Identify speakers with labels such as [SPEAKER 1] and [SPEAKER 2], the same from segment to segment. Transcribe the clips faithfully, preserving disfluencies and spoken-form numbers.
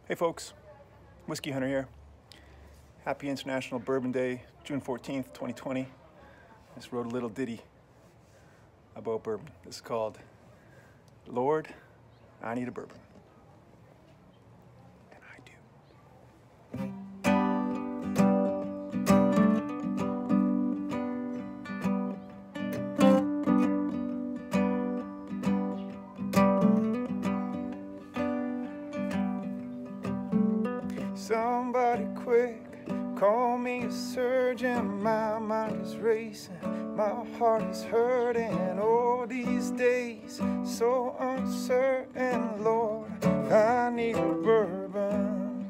[SPEAKER 1] Hey folks, Whiskey Hunter here. Happy International Bourbon Day, June fourteenth, twenty twenty. I just wrote a little ditty about bourbon. This is called Lord, I Need a Bourbon. And I do. Somebody quick, call me a surgeon. My mind is racing, my heart is hurting. All these days, so uncertain. Lord, I need a bourbon.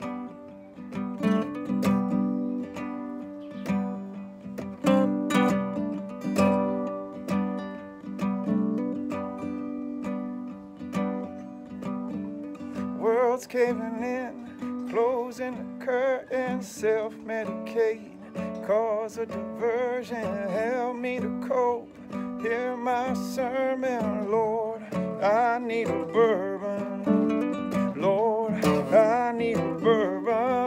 [SPEAKER 1] World's caving in, closing the curtain, self-medicate, cause a diversion, help me to cope, hear my sermon. Lord, I need a bourbon. Lord, I need a bourbon.